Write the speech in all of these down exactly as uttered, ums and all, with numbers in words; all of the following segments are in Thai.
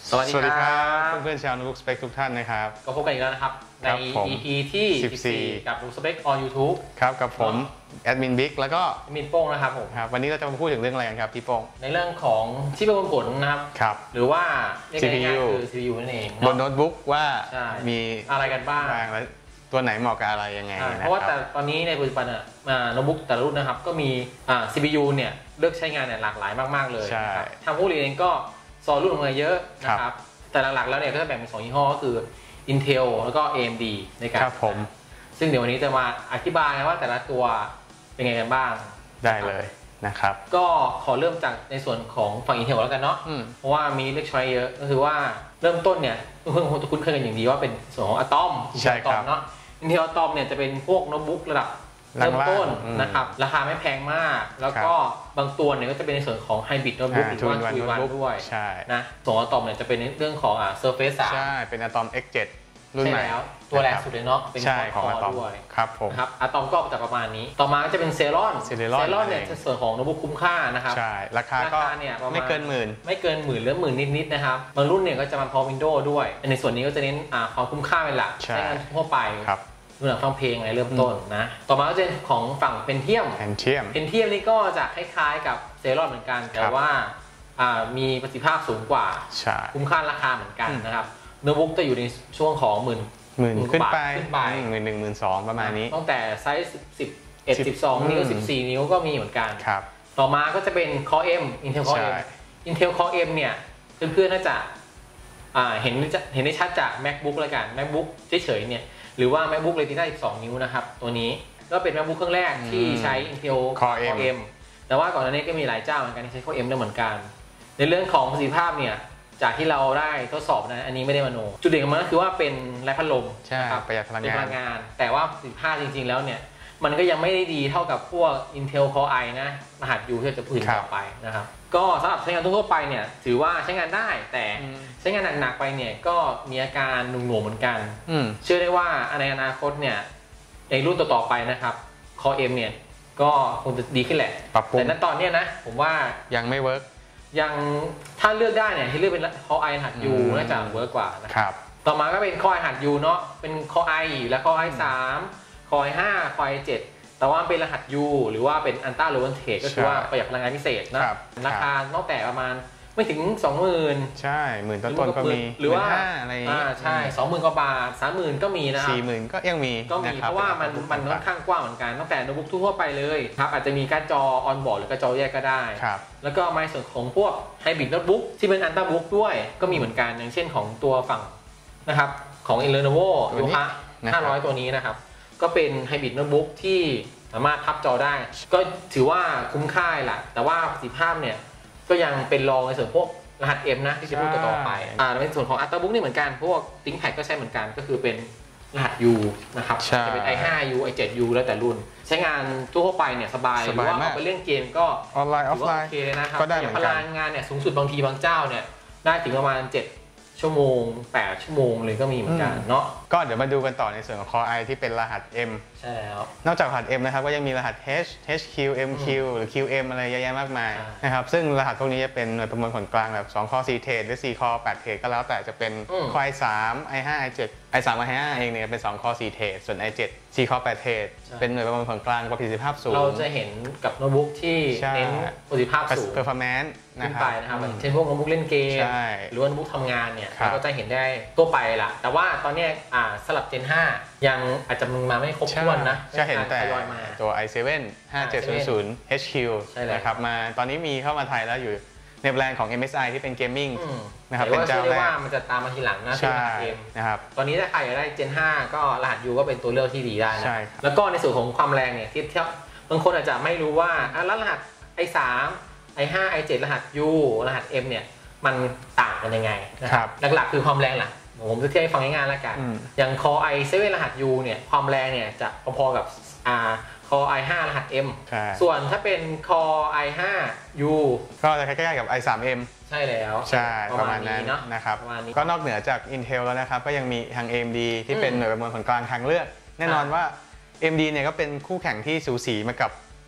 สวัสดีครับเพื่อนๆชาว Notebook Spec ทุกท่านนะครับก็พบกันอีกแล้วนะครับใน อี พี ที่สิบสี่กับ Notebook Spec on YouTube ครับกับผมแอดมินบิ๊กแล้วก็แอดมินโป้งนะครับผมครับวันนี้เราจะมาพูดถึงเรื่องอะไรกันครับพี่โป้งในเรื่องของที่ประมวลผลนะครับครับหรือว่าเรียกซีง่ายๆคือ ซี พี ยู นั่นเองบนโน้ตบุ๊กว่ามีอะไรกันบ้างแล้วตัวไหนเหมาะกับอะไรยังไงเพราะว่าแต่ตอนนี้ในปัจจุบันอ่ะโน้ตบุ๊กแต่ละรุ่นนะครับก็มี ซี พี ยู เนี่ยเลือกใช้งานเนี่ยหลากหลายมากๆเลยนะครับทางผู้ผลิตเองก็ซอรุ่นออกมาเยอะนะครับแต่หลักๆแล้วเนี่ยก็จะแบ่งเป็นสองยี่ห้อก็คือ Intel แล้วก็ เอ เอ็ม ดี ในการครับผมซึ่งเดี๋ยววันนี้จะมาอธิบายว่าแต่ละตัวเป็นไงกันบ้างได้เลยนะครับก็ขอเริ่มจากในส่วนของฝั่ง Intel แล้วกันเนาะเพราะว่ามีเลือกใช้เยอะก็คือว่าเริ่มต้นเนี่ยเพิ่งคุ้นเคยกันอย่างดีว่าเป็นส่วนของ Atom ใช่ครับเนาะ Intel Atom เนี่ยจะเป็นพวกโน้ตบุ๊กระดับเริ่มต้นนะครับราคาไม่แพงมากแล้วก็บางตัวเนี่ยก็จะเป็นในส่วนของ Hybrid Notebook หรือว่า ทู อิน วัน ด้วยนะส่วน Atom เนี่ยจะเป็นในเรื่องของอ่า Surface สามใช่เป็น Atom เอ็กซ์ เจ็ด รุ่นใหม่แล้วตัวแรงสุดเลยเนาะเป็นของ Atom ด้วยครับผมครับ Atom ก็จะประมาณนี้ต่อมาก็จะเป็น Celeron Celeron เนี่ยจะส่วนของโน้ตบุ๊กคุ้มค่านะครับใช่ราคาก็ไม่เกินหมื่นไม่เกินหมื่นหรือหมื่นนิดๆนะครับบางรุ่นเนี่ยก็จะมาพร้อม Windows ด้วยในส่วนนี้ก็จะเน้นความคุ้มค่าเป็นหลักใช้งานทั่วไปดูหนังฟังเพลงอะไรเริ่มต้นนะต่อมาก็จะของฝั่งเพนเทียมเพนเทียมเพนเทียมนี่ก็จะคล้ายๆกับเซรอนเหมือนกันแต่ว่ามีประสิทธิภาพสูงกว่าคุ้มค่าราคาเหมือนกันนะครับโน้ตบุ๊กจะอยู่ในช่วงของหมื่นหมื่นขึ้นไปหมื่นหนึ่งหมื่นสองประมาณนี้ตั้งแต่ไซส์สิบเอ็ด สิบสองนิ้วสิบสี่นิ้วก็มีเหมือนกันต่อมาก็จะเป็น Core M Intel Core M Intel Core M เนี่ยเพื่อนๆน่าจะเห็นเห็นได้ชัดจาก MacBook แล้วกัน MacBook เฉยๆเนี่ยหรือว่า MacBook Retina สิบสองนิ้วนะครับตัวนี้ก็เป็น MacBook เครื่องแรกที่ใช้ Intel Core M แต่ว่าก่อนหน้านี้ก็มีหลายเจ้าเหมือนกันที่ใช้ Core M ได้เหมือนกันในเรื่องของประสิทธิภาพเนี่ยจากที่เราได้ทดสอบนะอันนี้ไม่ได้มโนจุดเด่นของมันก็คือว่าเป็นไร้พัดลมนะครับประหยัดพลังงานแต่ว่าประสิทธิภาพจริงๆแล้วเนี่ยมันก็ยังไม่ได้ดีเท่ากับพวก Intel Core i นะรหัส U ที่จะพูดถึงต่อไปนะครับก็สำหรับใช้งานทั่วไปเนี่ยถือว่าใช้งานได้แต่ใช้งานหนักๆไปเนี่ยก็มีอาการหน่วงๆเหมือนกันเชื่อได้ว่าในอนาคตเนี่ยในรุ่นต่อๆไปนะครับ Core M เนี่ยก็คงจะดีขึ้นแหละแต่ณตอนนี้นะผมว่ายังไม่เวิร์กยังถ้าเลือกได้เนี่ยให้เลือกเป็น Core i รหัส U น่าจะเวิร์กกว่านะครับต่อมาก็เป็น Core i รหัส U เนาะเป็น Core i และ Core i สาม Core i ห้า Core i เจ็ดแต่ว่าเป็นรหัส U หรือว่าเป็น Ultra Low Voltage ก็คือว่าประหยัดพลังงานพิเศษนะราคานอกแต่ประมาณไม่ถึง สองหมื่นใช่หมื่นต้นๆก็มีหรือว่าอะไรอ่าใช่ สองหมื่น กว่าบาท สามหมื่น ก็มีนะครับสี่หมื่น ก็ยังมีก็มีเพราะว่ามันมันค่อนข้างกว้างเหมือนกันตั้งแต่โน้ตบุ๊กทั่วไปเลยครับอาจจะมีการ์ดจอออนบอร์ดหรือการ์ดจอแยกก็ได้แล้วก็ในส่วนของพวกไฮบริดโน้ตบุ๊กที่เป็นอัลตร้าบุ๊กด้วยก็มีเหมือนกันอย่างเช่นของตัวฝั่งนะครับของ Lenovo Yoga ห้าร้อยตัวนี้นะครับก็เป็นไฮบริดโน้ตบุ๊กที่สามารถทับจอได้ก็ถือว่าคุ้มค่าแหละแต่ว่าประสิทธิภาพเนี่ยก็ยังเป็นรองในส่วนพวกรหัส M นะที่จะพูดต่อไปอ่าในส่วนของ Ultrabook นี่เหมือนกันพวก ThinkPad ก็ใช้เหมือนกันก็คือเป็นรหัส U นะครับจะเป็น ไอ ห้า ยู ไอ เจ็ด ยู แล้วแต่รุ่นใช้งานทั่วไปเนี่ยสบายหรือว่าเอาไปเล่นเกมก็ออนไลน์ออฟไลน์โอเคนะครับพลังงานเนี่ยสูงสุดบางทีบางเจ้าเนี่ยได้ถึงประมาณเจ็ดชั่วโมงแปดชั่วโมงเลยก็มีเหมือนกันเนาะก็เดี๋ยวมาดูกันต่อในส่วนของ Core i ที่เป็นรหัส M ใช่แล้วนอกจากรหัส M นะครับก็ยังมีรหัส H เอช คิว เอ็ม คิว หรือ คิว เอ็ม อะไรเยอะแยะมากมายนะครับซึ่งรหัสพวกนี้จะเป็นหน่วยประมวลผลกลางแบบสอง Core สี่ เทรดหรือสี่ Core แปด เทรดก็แล้วแต่จะเป็น Core ไอ สาม ไอ ห้า ไอ เจ็ด ไอ สาม ไอ ห้า เองเนี่ยเป็นสอง Core สี่ เทรดส่วน ไอ เจ็ด สี่ Core แปด เทรดเป็นหน่วยประมวลผลกลางประสิทธิภาพสูงเราจะเห็นกับโน้ตบุ๊กที่เน้นประสิทธิภาพสูง performance นะครับนะครับเช่นพวกโน้ตบุ๊กเล่นเกมหรือว่าโน้ตบุ๊กทำงานเนี่ยเราก็จะเห็นได้ทั่วไปละแต่ว่าตอนนี้สลับ Gen ห้ายังอาจจะมึงมาไม่ครบถ้วนนะจะเห็นแต่ตัว ไอ เซเว่น ห้าเจ็ดศูนย์ศูนย์ เอช คิว นะครับมาตอนนี้มีเข้ามาไทยแล้วอยู่ในแบรนด์ของ เอ็ม เอส ไอ ที่เป็นเกมมิ่งนะครับเป็นเจ้าแรกว่ามันจะตามมาทีหลังนะที่เกมนะครับตอนนี้ถ้าใครอยากได้ Gen ห้าก็รหัส U ก็เป็นตัวเลือกที่ดีได้นะแล้วก็ในส่วนของความแรงเนี่ยที่บางคนอาจจะไม่รู้ว่าแล้วรหัส ไอ สาม ไอ ห้า ไอ เจ็ด รหัส U รหัส M เนี่ยมันต่างกันยังไงนะครับหลักๆคือความแรงหลักผมจะเทียบให้ฟังง่ายๆแล้วกันอย่าง Core ไอ เซเว่น รหัส U เนี่ยความแรงเนี่ยจะพอๆกับอ่า Core ไอ ห้า รหัส M ส่วนถ้าเป็น Core ไอ ห้า ยูก็จะใกล้ๆกับ ไอ สาม เอ็มใช่แล้วใช่ประมาณนั้นนะครับก็นอกเหนือจาก Intel แล้วนะครับก็ยังมีทาง เอ เอ็ม ดี ที่เป็นหน่วยประมวลผลกลางทางเลือกแน่นอนว่า เอ็ม ดี เนี่ยก็เป็นคู่แข่งที่สูสีมากับ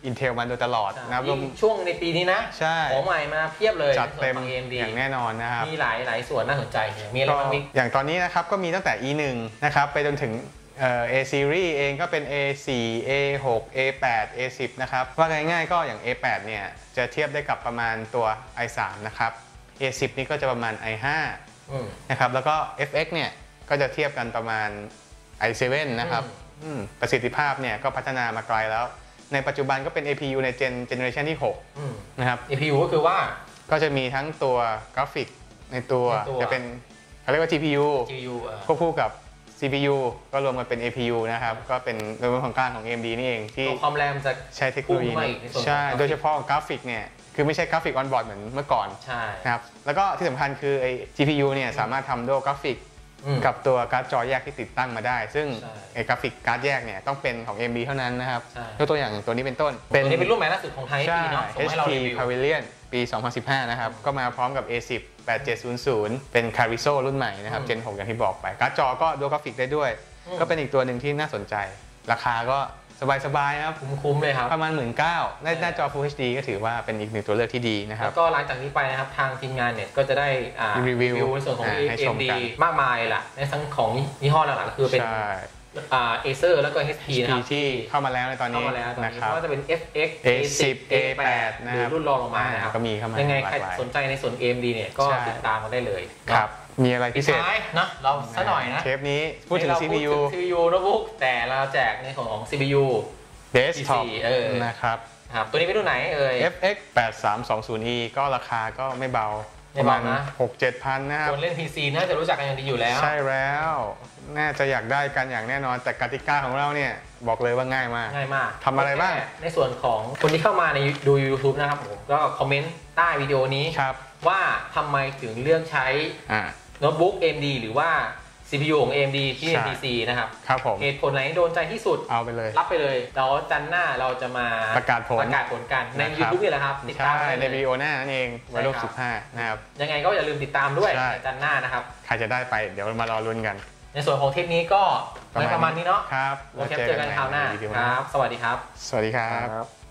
Intel มาโดยตลอดนะครับช่วงในปีนี้นะใช่ของใหม่มาเพียบเลยจัดเต็มอย่างแน่นอนนะครับมีหลายหลายส่วนน่าสนใจมีอะไรบ้างอย่างตอนนี้นะครับก็มีตั้งแต่ อี หนึ่ง นะครับไปจนถึงเอ่อ A series เองก็เป็น เอ สี่ เอ หก เอ แปด เอ สิบ นะครับว่าง่ายๆก็อย่าง เอ แปด เนี่ยจะเทียบได้กับประมาณตัว ไอ สาม นะครับ เอ สิบ นี่ก็จะประมาณ ไอ ห้า นะครับแล้วก็ เอฟ เอ็กซ์ เนี่ยก็จะเทียบกันประมาณ ไอ เซเว่น นะครับประสิทธิภาพเนี่ยก็พัฒนามาไกลแล้วในปัจจุบันก็เป็น เอ พี ยู ในเจนเจเนอเรชันที่หกนะครับเอ พี ยู ก็คือว่าก็จะมีทั้งตัวกราฟิกในตัวจะเป็นเขาเรียกว่า จี พี ยู ควบคู่กับ ซี พี ยู ก็รวมกันเป็น เอ พี ยู นะครับก็เป็นระบบของกลางของ เอ็ม ดี นี่เองที่ความแรงจะใช้เทคโนโลยีใช่โดยเฉพาะกราฟิกเนี่ยคือไม่ใช่กราฟิกออนบอร์ดเหมือนเมื่อก่อนนะครับแล้วก็ที่สำคัญคือไอ้ จี พี ยู เนี่ยสามารถทำด้วยกราฟิกกับตัวการ์ดจอแยกที่ติดตั้งมาได้ซึ่งไอ้กราฟิกการ์ดแยกเนี่ยต้องเป็นของ เอ็ม ดี เท่านั้นนะครับยกตัวอย่างตัวนี้เป็นต้นเป็นตัวนี้เป็นรุ่นใหม่ล่าสุดของไทย เอช พี เนาะส่งให้เรารีวิว Pavilion ปี สองพันสิบห้า นะครับก็มาพร้อมกับ เอ สิบ แปดเจ็ดศูนย์ศูนย์ เป็น Carrizo รุ่นใหม่นะครับเจนหกอย่างที่บอกไปการ์ดจอก็ดูกราฟิกได้ด้วยก็เป็นอีกตัวหนึ่งที่น่าสนใจราคาก็สบายๆครับคุ้มๆเลยครับประมาณ หนึ่งหมื่นเก้าพัน หน้าจอ Full เอช ดี ก็ถือว่าเป็นอีกหนึ่งตัวเลือกที่ดีนะครับแล้วก็หลังจากนี้ไปนะครับทางทีมงานเนี่ยก็จะได้รีวิวในส่วนของ เอ็ม ดี มากมายแหละในทั้งของยี่ห้อหลักๆก็คือเป็นเอเซอร์แล้วก็ เอช พี นะครับที่เข้ามาแล้วในตอนนี้นะครับก็จะเป็น เอฟ เอ็กซ์เอ สิบ เอ แปดหรือรุ่นรองลงมานะครับก็มีเข้ามายังไงใครสนใจในส่วน เอ็ม ดี เนี่ยก็ติดตามมาได้เลยครับมีอะไรพิเศษนะเราซะหน่อยนะเทปนี้พูดถึง ซี พี ยูซี พี ยู โน้ตบุ๊กแต่เราแจกในของ ซี พี ยู Desktop นะครับครับตัวนี้เป็นรุ่นไหนเอ่ยเอฟ เอ็กซ์ แปดสามสองศูนย์ อี ก็ราคาก็ไม่เบาประมาณ หกเจ็ดพัน นะครับคนเล่น พี ซี น่าจะรู้จักกันอย่างดีอยู่แล้วใช่แล้วน่าจะอยากได้กันอย่างแน่นอนแต่กติกาของเราเนี่ยบอกเลยว่าง่ายมากง่ายมากทำอะไรบ้างในส่วนของคนที่เข้ามาในดู YouTube นะครับผมก็คอมเมนต์ใต้วิดีโอนี้ว่าทำไมถึงเลือกใช้โน้ตบุ๊ก เอ็ม ดี หรือว่า ซี พี ยู ของ เอ็ม ดี ที่เป็น พี ซี นะครับครับผมเหตุผลไหนโดนใจที่สุดเอาไปเลยรับไปเลยแล้วจันทร์หน้าเราจะมาประกาศผลประกาศผลกันใน YouTube นี่แหละครับติดตามในวิดีโอหน้านั่นเองวันที่สิบห้านะครับยังไงก็อย่าลืมติดตามด้วยจันทร์หน้านะครับใครจะได้ไปเดี๋ยวมารอลุ้นกันในส่วนของเทปนี้ก็ประมาณนี้เนาะครับโอเคเจอกันคราวหน้าครับสวัสดีครับสวัสดีครับ